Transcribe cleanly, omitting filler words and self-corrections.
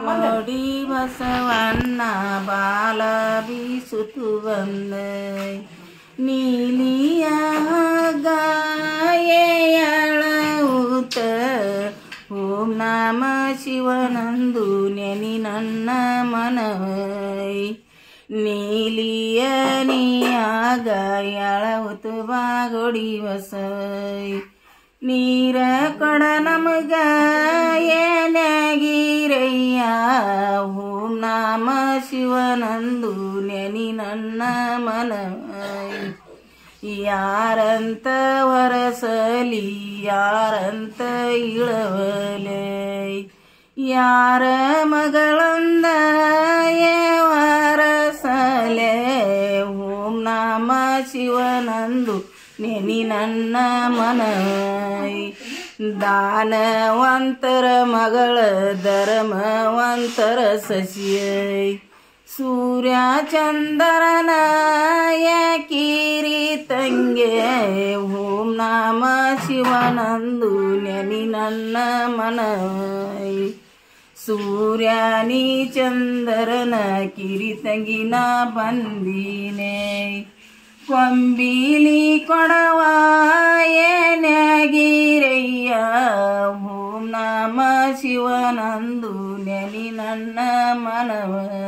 ಗೋಡಿ ಬಸವಣ್ಣ ಬಾಲ ಬೀಸುತ್ತು ಬಂದೈ ನೀಲಿಯ ಗಾಯಳೂತ ಓಂ ನಮ ಶಿವನಂದು ನೆನಿ ನನ್ನ ಮನವೈ ನೀಲಿಯ ನೀಯಾಗ ಎಳವುತು ಬಾಗೊಡಿ ಬಸವೈ ನೀರ ಕೊಡ ನಮಗ ಏನಗಿರಯ್ಯ ಓಂ ನಮ ಶಿವನಂದು ನೆನಿ ನನ್ನ ಮನವೈ ಯಾರಂತ ವರಸಲಿ ಯಾರಂತ ಇಳವಲೆ ಯಾರ ಮಗಳಂದ ವರಸಲೆ ಓಂ ನಮ ಶಿವನಂದು ನೆನಿ ನನ್ನ ಮನವೈ ದಾನವಂತರ ಮಗಳ ಧರ್ಮವಂತರ ಸಸಿಯೈ ಸೂರ್ಯ ಚಂದ್ರನ ಕಿರಿ ತಂಗೆ ಓಂ ನಮ ಶಿವನಂದು ನೆನಿ ನನ್ನ ಮನವೈ ಸೂರ್ಯನಿ ಚಂದ್ರನ ಕಿರಿ ತಂಗಿನ ಬಂದೀನೆ ಕೊಂಬಿಲಿ ಕೊಡವ ಏನಗಿರಯ್ಯ ಓಂ ನಮ ಶಿವನಂದು ನೆನಿ ನನ್ನ ಮನವೈ